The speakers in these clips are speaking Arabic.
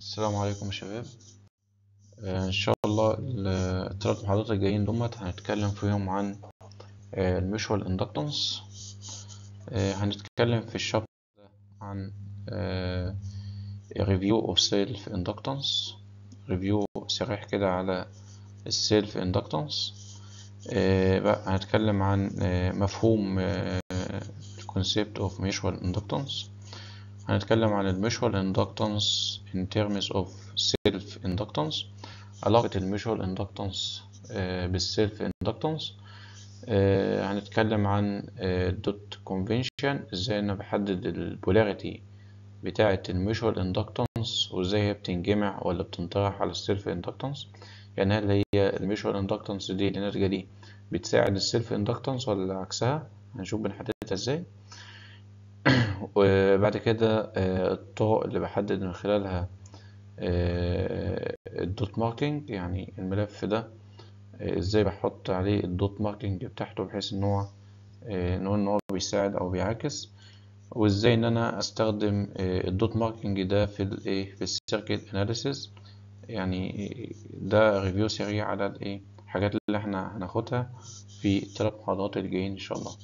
السلام عليكم يا شباب. إن شاء الله الثلاث محاضرات الجايين دمت هنتكلم فيهم عن الميوتشوال اندكتنس. هنتكلم في الشابتر عن ريفيو اوف سيلف اندكتنس، ريفيو سريع كده على السيلف اندكتنس. بقى هنتكلم عن مفهوم الكونسيبت اوف ميوتشوال اندكتنس. هنتكلم عن الميوتشوال اندكتنس in terms of self inductance، علاقة الميوتشوال اندكتنس بالسيلف اندكتنس. هنتكلم عن الدوت كونفنشن، ازاي انا بحدد البولاريتي بتاعة الميوتشوال اندكتنس وازاي هي بتنجمع ولا بتنطرح على السيلف اندكتنس. يعني هل هي الميوتشوال اندكتنس دي اللي ناتجة دي بتساعد السيلف اندكتنس ولا عكسها؟ هنشوف بنحددها ازاي. وبعد كده الطرق اللي بحدد من خلالها الدوت ماركينج، يعني الملف ده ازاي بحط عليه الدوت ماركينج بتاعته بحيث ان هو نقول ان هو بيساعد او بيعاكس، وازاي ان انا استخدم الدوت ماركينج ده في السيركت اناليسيز. يعني ده ريفيو سريع على الحاجات اللي احنا هناخدها في الثلاث محاضرات اللي جايين ان شاء الله.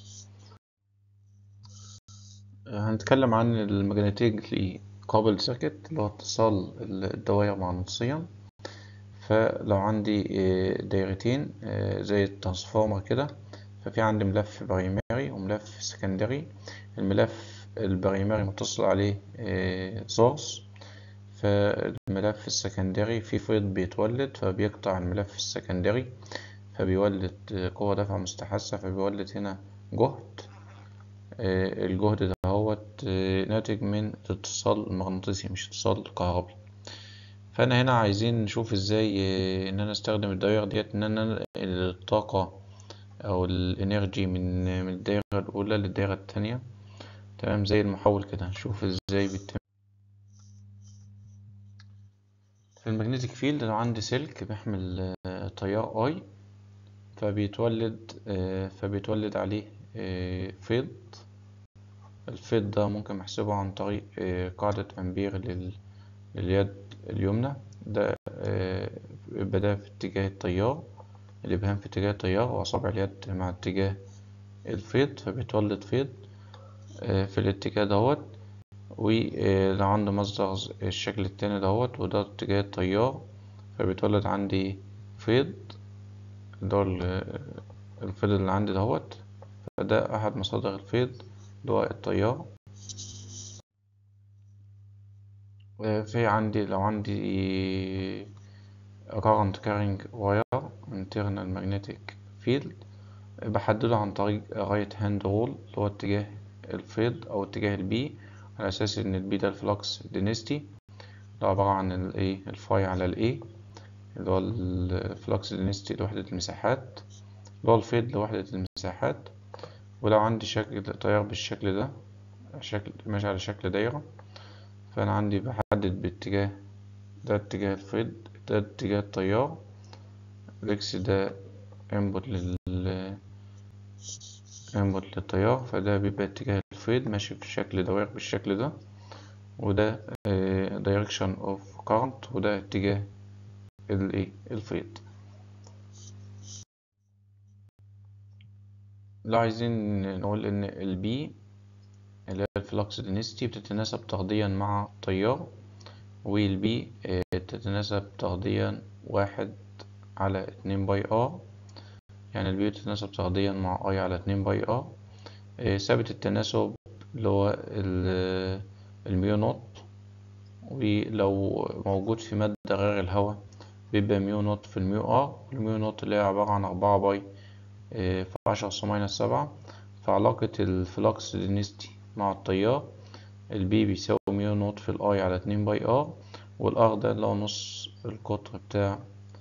هنتكلم عن الماجنتيك قابل سيركت اللي هو اتصال الدوائر مغناطيسيا. فلو عندي دايرتين زي الترانسفورمر كده، ففي عندي ملف برايمري وملف سكندري. الملف البرايمري متصل عليه سورس، فالملف السكندري في فيض بيتولد فبيقطع الملف السكندري فبيولد قوة دفع مستحثة، فبيولد هنا جهد. الجهد ده هو ناتج من الاتصال المغناطيسي مش اتصال كهربي. فانا هنا عايزين نشوف ازاي ان انا استخدم الدوائر ديت ان انا انقل الطاقة او الانرجي من الدائرة الاولى للدائرة التانية. تمام، زي المحول كده نشوف ازاي بيتم. في المagnetic فيلد لو عندي سلك بيحمل تيار اي، فبيتولد عليه فيض. الفيض ده ممكن احسبه عن طريق قاعدة امبير لليد اليمنى. ده يبقى ده في اتجاه التيار، الإبهام في اتجاه التيار وأصابع اليد مع اتجاه الفيض، فبيتولد فيض في الاتجاه دوت. ولو عندي مصدر الشكل التاني دوت وده اتجاه التيار، فبيتولد عندي فيض، اللي هو الفيض اللي عندي دوت. فده أحد مصادر الفيض اللي هو التيار. في عندي لو عندي current carrying wire internal magnetic field، بحدده عن طريق right hand rule اللي هو اتجاه الفيض أو اتجاه البي، على أساس إن البي ده الفلكس density اللي عبارة عن الفاي على الاي، اللي هو الفلكس density لوحدة المساحات، اللي هو الفيض لوحدة المساحات. ولو عندي شكل تيار بالشكل ده، شكل ماشي على شكل دايرة، فأنا عندي بحدد باتجاه ده اتجاه الفيض، ده اتجاه التيار، الإكس ده input للتيار، فده بيبقى اتجاه الفيض ماشي في شكل دوائر بالشكل ده، وده direction of current، وده اتجاه الفيض. لو عايزين نقول ان البي اللي هي الفلكس density بتتناسب طرديا مع التيار، والبي تتناسب طرديا 1/2 يعني البي تتناسب طرديا مع اي على 2 ثابت التناسب اللي هو الميو نوت. ولو موجود في مادة غير الهواء بيبقى ميو نوت في الميو الميو نوت اللي هي عبارة عن 4 باي في 10⁻⁷. فعلاقة الفلكس density مع التيار، البي بيساوي ميو نوت في الاي على 2 والار ده اللي هو نص القطر بتاع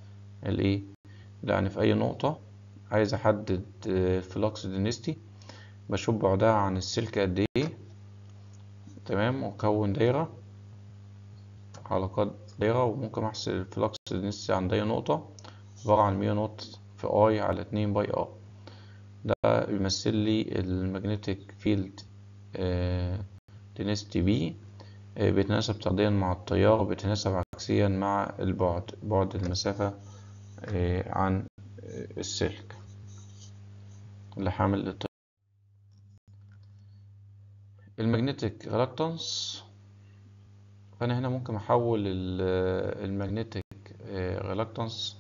يعني في اي نقطة عايز احدد الفلكس density بشوف بعدها عن السلك قد ايه، تمام، واكون دايرة حلقات دايرة، وممكن احسب الفلكس density عند اي نقطة عبارة عن ميو نوت في اي على 2 ده بيمثل لي المagnetic فيلد density B، بيتناسب طرديا مع التيار، بيتناسب عكسيا مع بعد المسافة عن السلك اللي حامل الطيار. المagnetic reluctance، فأنا هنا ممكن أحول المagnetic reluctance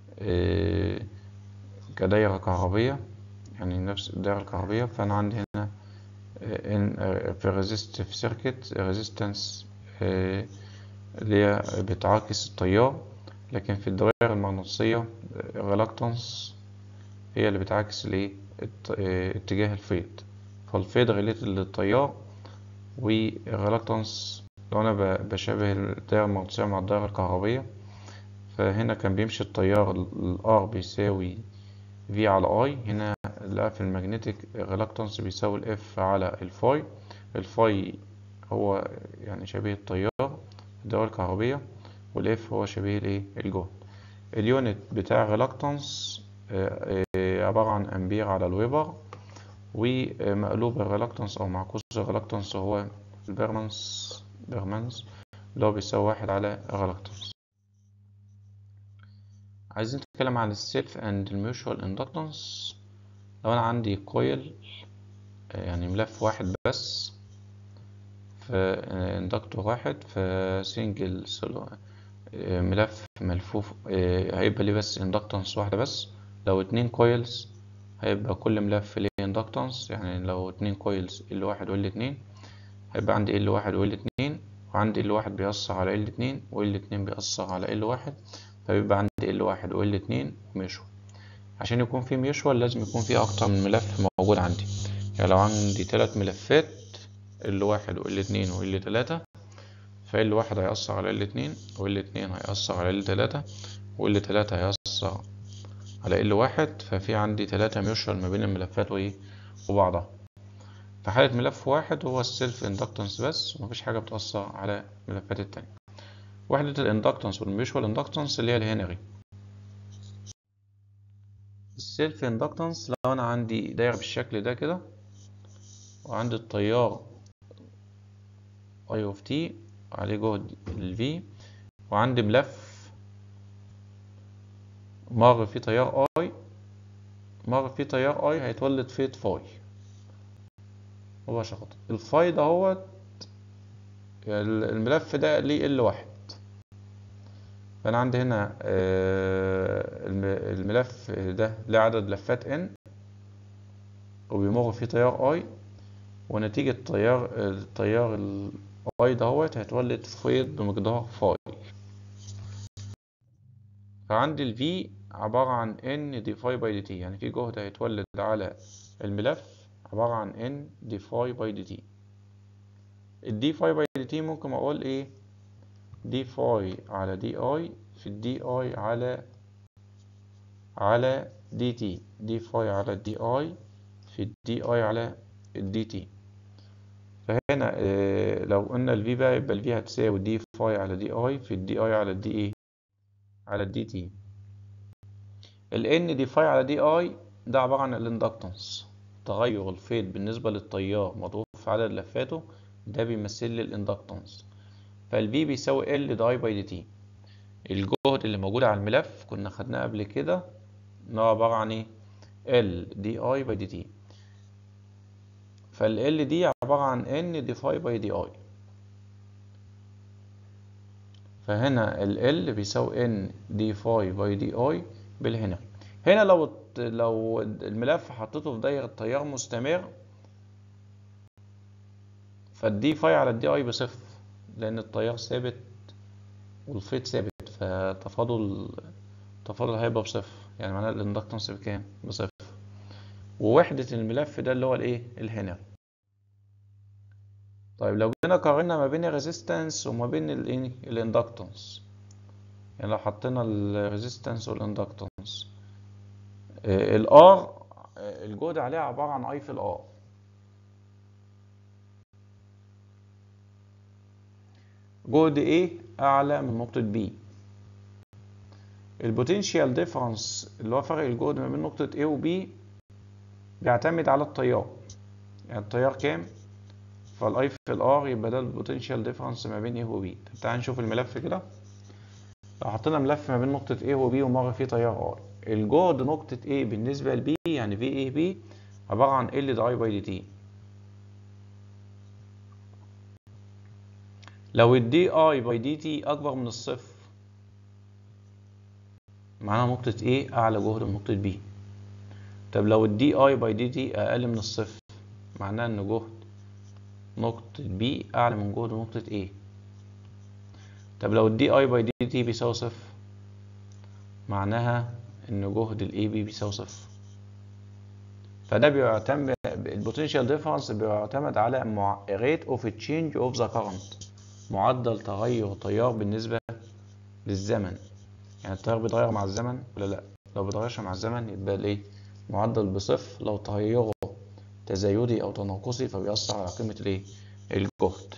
كدايرة كهربية، يعني نفس الدائرة الكهربية. فأنا عندي هنا في resistive circuit resistance اللي هي بتعاكس التيار، لكن في الدوائر المغناطيسية reluctance هي اللي بتعاكس اتجاه الفيض. فالفيض ريليتد للتيار، والreluctance لو أنا بشابه الدائرة المغناطيسية مع الدائرة الكهربية، فهنا كان بيمشي التيار ال R بيساوي V على I، هنا لا، في المagnetic reluctance بيساوي ال F على الفاي. الفاي هو يعني شبيه التيار الدوائر الكهربية، والإف هو شبيه الجهد. اليونت بتاع reluctance عبارة عن أمبير على الويبر، ومقلوب الريلكتنس أو معكوس الريلكتنس هو البيرمانس اللي هو بيساوي 1 على الريلكتنس. عايزين نتكلم عن السيلف اند الميوتشوال اندكتنس. لو انا عندي كويل يعني ملف واحد بس، في اندكتور واحد في سنجل ملف ملفوف، هيبقى ليه بس اندكتنس واحدة بس. لو 2 كويلز هيبقى كل ملف ليه اندكتنس، يعني لو 2 كويلز L1 و L2 هيبقى عندي L1 و L2، وعندي L1 بيأثر على L2 و L2 بيأثر على L1، فبيبقى عندي L1 و L2 ميوتشوال. عشان يكون في ميوتشوال لازم يكون في أكتر من ملف موجود عندي. يعني لو عندي 3 ملفات L1 و L2 و L3، فال1 هيأثر على L2 وال2 هيأثر على L3 وال3 هيأثر على L1، ففي عندي 3 ميوتشوال ما بين الملفات وبعضها. في حالة ملف واحد هو السيلف اندكتنس بس، ومفيش حاجة بتأثر على الملفات التانية. وحدة الاندكتنس والميوتشوال اندكتنس اللي هي الهنري. السيلف اندكتنس لو انا عندي دايره بالشكل ده كده، وعندي التيار اي اوف تي عليه جهد الفي، وعندي ملف مر فيه تيار اي هيتولد فيض فاي مباشرة. الفاي ده هو الملف ده ليه L1، فانا عندي هنا الملف ده له عدد لفات n، وبيمر فيه تيار اي، ونتيجة التيار الاي دهوت هيتولد فيض بمقدار فاي. فعندي ال V عبارة عن N دي فاي باي دي تي، يعني في جهد هيتولد على الملف عبارة عن N دي فاي باي دي تي. الدي فاي باي دي تي ممكن أقول إيه؟ دي فاي على دي اي في الدي اي على دي تي، دي فاي على دي اي في الدي اي على الدي تي. فهنا لو قلنا ال V بقى، يبقى ال V هتساوي دي فاي على دي اي في الدي اي على الدي ايه؟ على الدي تي. ال N دي فاي على دي اي ده عبارة عن الاندكتنس، تغير الفيض بالنسبة للتيار مضروب في عدد لفاته، ده بيمثل لي الاندكتنس. فال V بيساوي L دي اي باي دي تي. الجهد اللي موجود على الملف كنا خدناه قبل كده ان هو عبارة عن ايه؟ L دي اي باي دي تي. فال L دي عبارة عن N دي فاي باي دي اي. فهنا ال L بيساوي N دي فاي باي دي اي بالهنري. هنا لو الملف حطيته في دايرة تيار مستمر، فالدي فاي على الدي اي بصفر، لان التيار ثابت والفيض ثابت، التفاضل هيبقى بصفر، يعني معناه الاندكتنس بكام؟ بصفر. ووحدة الملف ده اللي هو الايه؟ الهنري. طيب لو جينا قارنا ما بين الريزيستنس وما بين الاندكتنس، يعني لو حطينا الريزيستنس والاندكتنس، الار الجهد عليها عبارة عن اي في الار. جهد A اعلى من نقطة B. البوتنشال ديفرنس اللي هو فرق الجهد ما بين نقطة A و B بيعتمد على التيار، يعني التيار كام؟ فالاي في الار يبقى ده البوتنشال ديفرنس ما بين A و B. طب تعالى نشوف الملف كده. لو حطينا ملف ما بين نقطة A و B ومر فيه تيار I، الجهد نقطة A بالنسبة ل B يعني VAB عبارة عن L دي I باي دي T. لو ال DI باي دي T أكبر من الصفر معناها نقطة A أعلى جهد من نقطة B. طب لو ال DI باي دي T أقل من الصفر معناها إن جهد نقطة B أعلى من جهد نقطة A. طب لو ال DI باي دي T بيساوي صفر معناها إن جهد ال AB بيساوي صفر. فده بيعتمد البوتنشال ديفرنس بيعتمد على rate of change of the current، معدل تغير التيار بالنسبة للزمن. يعني التيار بيتغير مع الزمن ولا لا؟ لو بيتغيرش مع الزمن يبقى الايه؟ معدل بصفر. لو تغيره تزايدي او تناقصي فبيأثر على قيمة الايه؟ الجهد.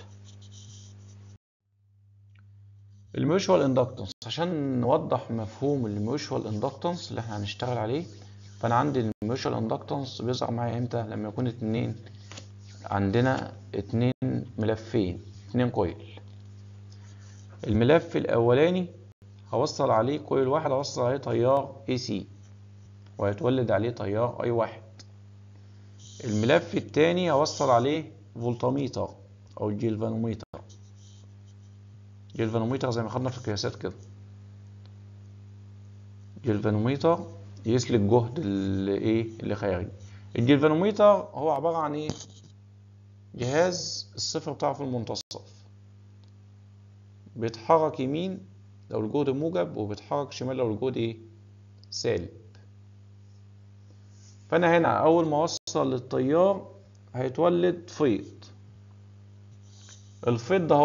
الميوتشوال اندكتنس، عشان نوضح مفهوم الميوتشوال اندكتنس اللي احنا هنشتغل عليه، فانا عندي الميوتشوال اندكتنس بيظهر معايا امتى؟ لما يكون عندنا اتنين ملفين، اتنين كويل. الملف الاولاني هوصل عليه كويل واحد، هوصل عليه تيار AC وهيتولد عليه تيار I1. الملف التاني هوصل عليه فولتميتر او جيلفانوميتر. جيلفانوميتر زي ما خدنا في القياسات كده، جيلفانوميتر يقيس لي الجهد اللي خارج. الجيلفانوميتر هو عبارة عن ايه؟ جهاز الصفر بتاعه في المنتصف، بيتحرك يمين لو الجهد موجب وبيتحرك شمال لو الجهد سالب. فانا هنا اول ما اوصل للتيار هيتولد فيض. الفيض ده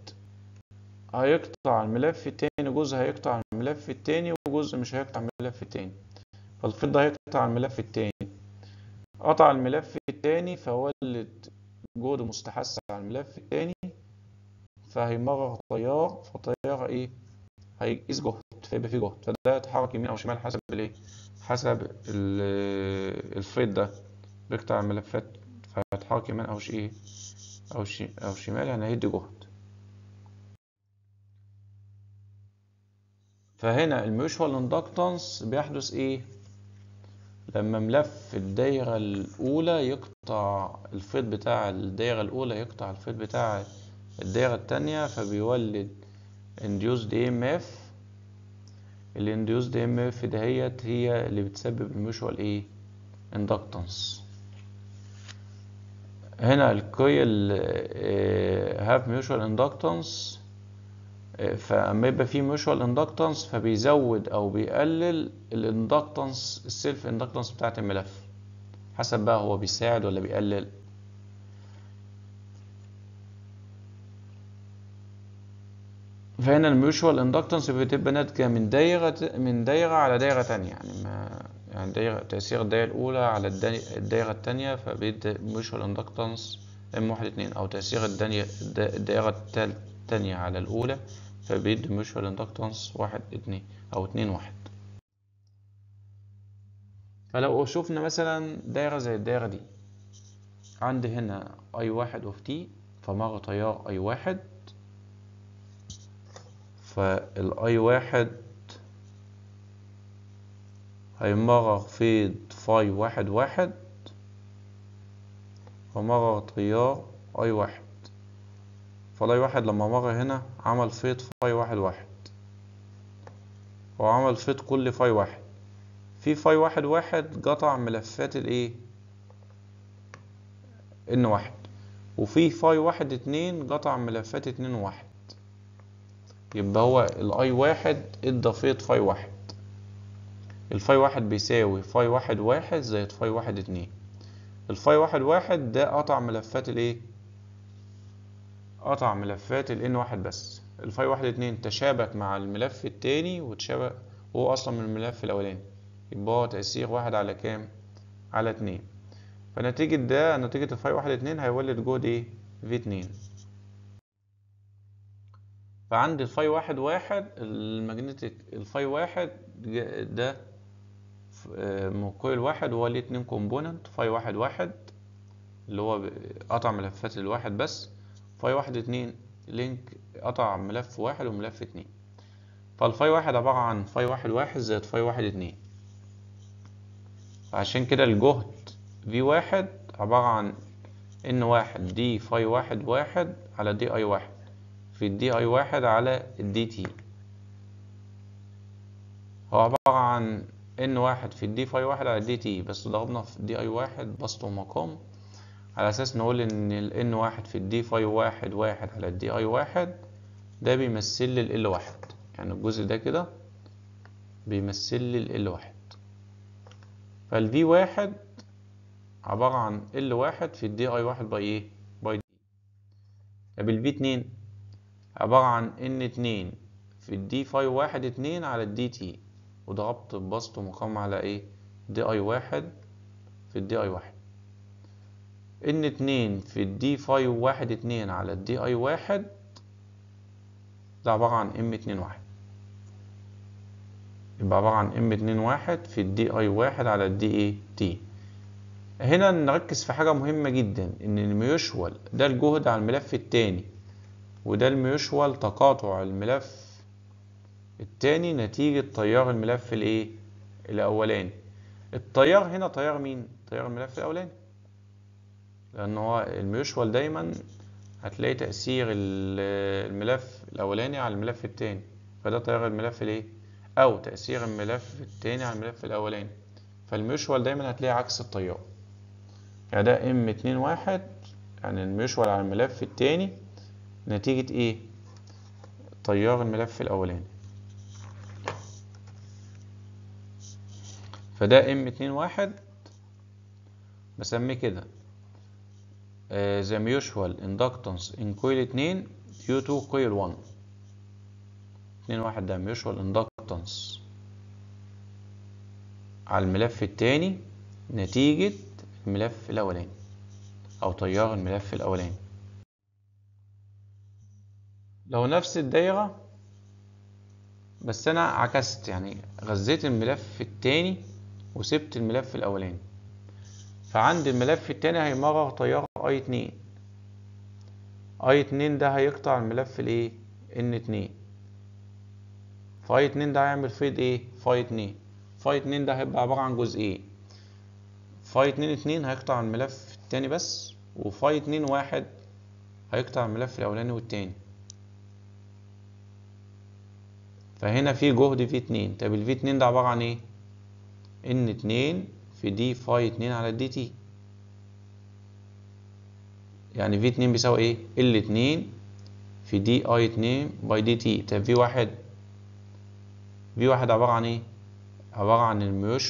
هيقطع الملف التاني، جزء هيقطع الملف التاني وجزء مش هيقطع الملف التاني. فالفيض ده هيقطع الملف التاني، قطع الملف التاني فولد جهد مستحث على الملف التاني، فهيمرر تيار، فالتيار هيقيس جهد، فيبقى فيه جهد، فده يتحرك يمين او شمال حسب حسب الفيض ده بيقطع الملفات، فيتحرك يمين او شمال، يعني هيدي جهد. فهنا الميوتشوال اندكتنس بيحدث لما ملف الدايرة الأولى يقطع الفيض بتاع الدايرة الأولى، يقطع الفيض بتاع الدايرة التانية، فبيولد induced EMF. ال induced EMF دهيت هي اللي بتسبب الميوتشوال اندكتنس. هنا الكويل have mutual inductance، فاما يبقى فيه ميوتشوال اندكتنس فبيزود او بيقلل الاندكتنس، السيلف اندكتنس بتاعت الملف، حسب بقى هو بيساعد ولا بيقلل. فهنا الميوتشوال اندكتنس بتبقى ناتجه من دايره على دايره تانية، يعني تاثير الدايره الاولى على الدايره التانية، فبيدي ميوتشوال اندكتنس M1 2، او تاثير الدايره التانية على الاولى فبيدي ميوتشوال اندكتنس 1 2 او 2 1. فلو شفنا مثلا دايره زي الدايره دي، عندي هنا I1 of T، فمر تيار I1، فال I1 هيمرر فيض φ1 فمرر تيار I1. فال I1 لما مر هنا عمل فيض φ1، وعمل فيض كل φ1. في φ1 قطع ملفات N1، وفي φ1 قطع ملفات 2 و1. يبقى هو ال I1 ادى فيض φ1. الφ1 بيساوي φ1 زائد φ1 2. الφ1 ده قطع ملفات قطع ملفات N1 بس. الφ1 تشابك مع الملف التاني وتشابك، هو اصلا من الملف الاولاني، يبقى هو تأثير 1 على كام؟ على 2. فنتيجة ده، نتيجة الφ1 هيولد جهد V2. فعندي الφ1 الماجنتيك، الφ1 ده كويل واحد وهو ليه 2 كومبوننت، φ1 اللي هو قطع ملفات الواحد بس، φ1 2 لينك قطع ملف 1 وملف 2. فالفاي واحد عبارة عن فاي واحد واحد زائد فاي واحد اتنين. عشان كده الجهد في واحد عبارة عن ان واحد دي فاي واحد واحد على دي اي واحد في الدي اي واحد على الدي تي. هو عبارة عن ان واحد في الدي فاي واحد على الدي تي، بس ضربنا في دي اي واحد بسط ومقام على اساس نقول ان ال ان واحد في الدي فاي واحد واحد على الدي اي واحد ده بيمثل لي ال واحد، يعني الجزء ده كده بيمثل لي ال واحد. فالفي واحد عبارة عن ال واحد في الدي اي واحد باي ايه؟ باي دي. طب الفي اتنين عبارة عن ان اتنين في الدي فاي واحد اتنين على الدي تي، وضربت بسط ومقام على ايه؟ دي اي واحد في الدي اي واحد. ان اتنين في الدي فاي واحد اتنين على الدي اي واحد ده عبارة عن ام اتنين واحد، يبقى عبارة عن ام اتنين واحد في الدي اي واحد على الدي اي تي. هنا نركز في حاجة مهمة جدا، ان الميوشوال ده الجهد على الملف التاني، وده الميوشوال تقاطع الملف التاني نتيجة تيار الملف الايه؟ الاولاني. التيار هنا تيار مين؟ تيار الملف الاولاني، لان هو الميوشوال دايما هتلاقي تأثير الملف الاولاني على الملف التاني، فده تيار الملف الايه؟ او تأثير الملف التاني على الملف الاولاني. فالميوشوال دايما هتلاقي عكس التيار، يعني ده ام اتنين واحد، يعني الميوشوال على الملف التاني نتيجة ايه؟ تيار الملف الاولاني. فده ام اتنين واحد بسميه كده the mutual inductance in coil 2 due to coil 1. 2 واحد ده mutual inductance على الملف التاني نتيجة الملف الأولاني أو تيار الملف الأولاني. لو نفس الدايرة بس أنا عكست، يعني غذيت الملف التاني وسبت الملف الأولاني، فعند الملف التاني هيمرر تيار اي اتنين. اي اتنين ده هيقطع الملف الايه؟ ان اتنين. فاي اتنين ده هيعمل فيض ايه؟ فاي اتنين. فاي اتنين ده هيبقى عبارة عن جزئين، فاي اتنين اتنين هيقطع الملف التاني بس، وفاي اتنين واحد هيقطع الملف الاولاني والتاني. فهنا في جهد في اتنين. طب الفي اتنين ده عبارة عن ايه؟ ان اتنين في دي فاي اتنين على دي تي، يعني في اتنين بيساوي ايه؟ ال اتنين في دي اي اتنين باي دي تي. طب في واحد، في واحد عبارة عن ايه؟ عبارة عن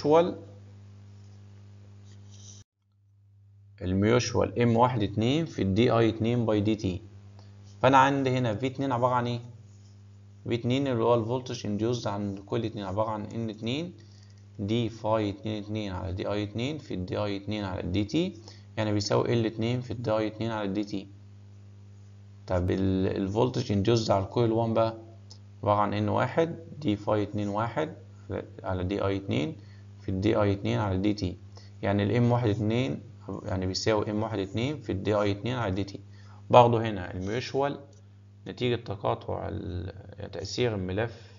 الميوشوال ام واحد اتنين في الدي اي اتنين باي دي تي. فانا عندي هنا في اتنين عبارة عن ايه؟ في اتنين اللي هو الفولتج انديوزد عند كل اتنين عبارة عن ان اتنين دي فاي اتنين اتنين على دي اي اتنين في الدي اي اتنين على الدي تي، يعني بيساوي ال اتنين في الدي اي اتنين على الدي تي. طب الفولتج انديوزد على الكويل 1 بقى عبارة عن ان واحد دي فاي اتنين واحد على دي اي اتنين في الدي اي اتنين على الدي تي، يعني الام واحد اتنين يعني بيساوي ام واحد اتنين في الدي اي اتنين على الدي تي. برضه هنا الميوشوال نتيجة تقاطع تأثير الملف،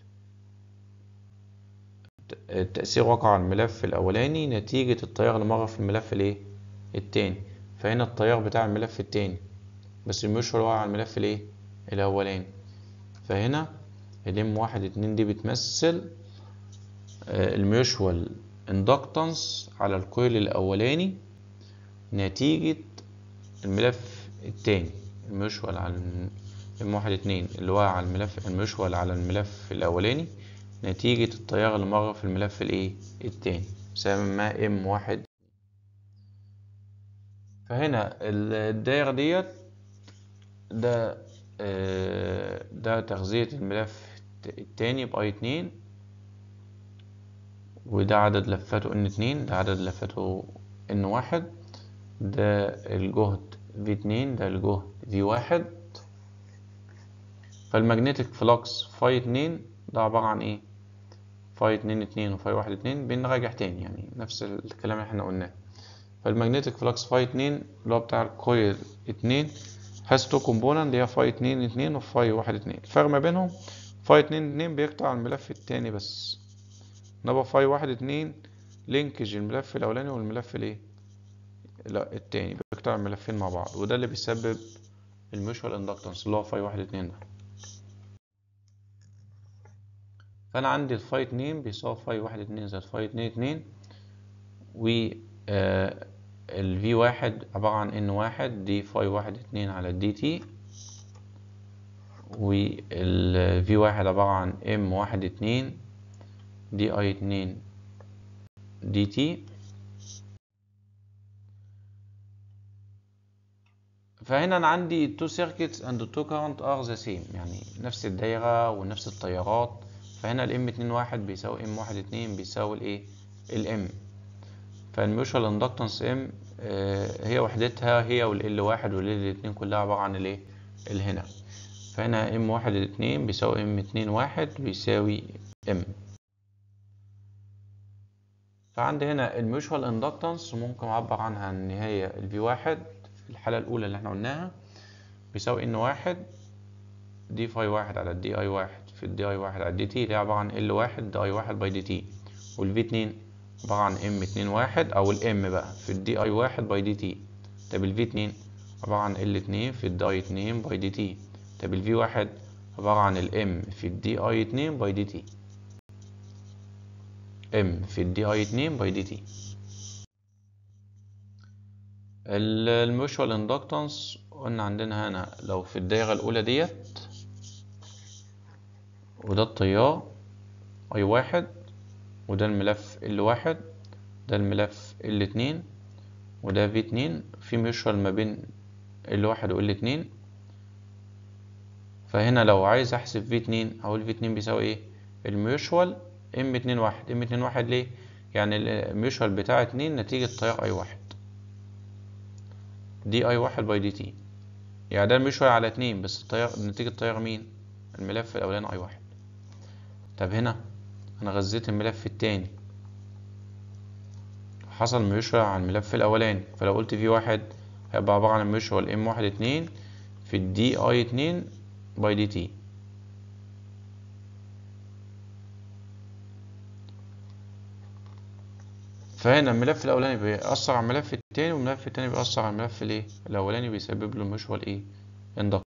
التأثير وقع على الملف الأولاني نتيجة التيار اللي مر في الملف الايه؟ التاني. فهنا التيار بتاع الملف التاني بس الميوشوال وقع على الملف الايه؟ الأولاني. فهنا الام واحد اتنين دي بتمثل الميوشوال اندكتنس على الكويل الأولاني نتيجة الملف التاني. الميوشوال على ام واحد اتنين اللي وقع على الملف، الميوشوال على الملف الأولاني نتيجة التيار اللي مر في الملف الايه؟ التاني، سماه ام واحد. فهنا الدايرة ديت ده تغذية الملف التاني باي اتنين، وده عدد لفاته ان اتنين، ده عدد لفاته ان واحد، ده الجهد في اتنين، ده الجهد في واحد. فالمagnetic فلوكس فاي اتنين ده عبارة عن ايه؟ فاي اتنين اتنين وفاي واحد اتنين. بنراجع تاني يعني نفس الكلام اللي احنا قلناه. فالمagnetic فلوكس فاي اتنين اللي هو بتاع الكويل اتنين has two component اللي هي فاي اتنين اتنين وفاي واحد اتنين. الفرق ما بينهم فاي 2 بيقطع الملف التاني بس، انما فاي 1 لينكج الملف الاولاني والملف الايه، لا التاني، بيقطع الملفين مع بعض، وده اللي بيسبب الميوتشوال اندكتنس اللي هو فاي 1 ده. فانا عندي الفاي 2 بيساوي فاي 1 زائد فاي 2 و ال V1 عبارة عن N1 دي فاي 1 على دي تي، وال V1 عبارة عن M1 دي I2 دي تي. فهنا أنا عندي two circuits and two current are the same، يعني نفس الدايرة ونفس التيارات. فهنا ال M21 بيساوي M12 بيساوي الايه، ال M. فالميوتشوال اندكتنس M هي وحدتها هي وال L1 وال L2 كلها عبارة عن الايه، هنا. فهنا M12 بيساوي M21 بيساوي M. فعندي هنا الميوتشوال اندكتنس ممكن اعبر عنها ان هي ال V1 في الحالة الأولى اللي احنا قلناها بيساوي N1 دي فاي 1 على الدي اي 1 في الدي اي 1 على الدي تي، اللي هي عبارة عن L1 دي اي 1 باي دي تي، وال V2 عبارة عن M21 أو ال M بقى في الدي اي 1 باي دي تي. طب ال V2 عبارة عن L2 في الدي اي 2 باي دي تي. طب ال V1 عبارة عن ال M في الدي اي 2 باي دي تي، M في الدي اي 2 باي دي تي. الميوتشوال اندكتنس قلنا عندنا هنا لو في الدايرة الأولى ديت، وده التيار I1 وده الملف L1، ده الملف L2 وده V2، في ميوتشوال ما بين L1 و L2. فهنا لو عايز احسب V2 او V2 بيساوي ايه، الميوتشوال M21 ليه؟ يعني الميوتشوال بتاع 2 نتيجة تيار I1 دي I1 باي دي تي، يعني ده الميوتشوال على 2 بس التيار نتيجة تيار مين؟ الملف الاولاني I1. طب هنا انا غذيت الملف التاني، حصل ميوتشوال على الملف الاولاني، فلو قلت V1 هيبقى عبارة عن الميوتشوال M12 في الدي اي 2 باي دي تي. فهنا الملف الاولاني بيأثر على الملف التاني، والملف التاني بيأثر على الملف الايه الاولاني، بيسبب له ميوتشوال ايه، اندكتنس.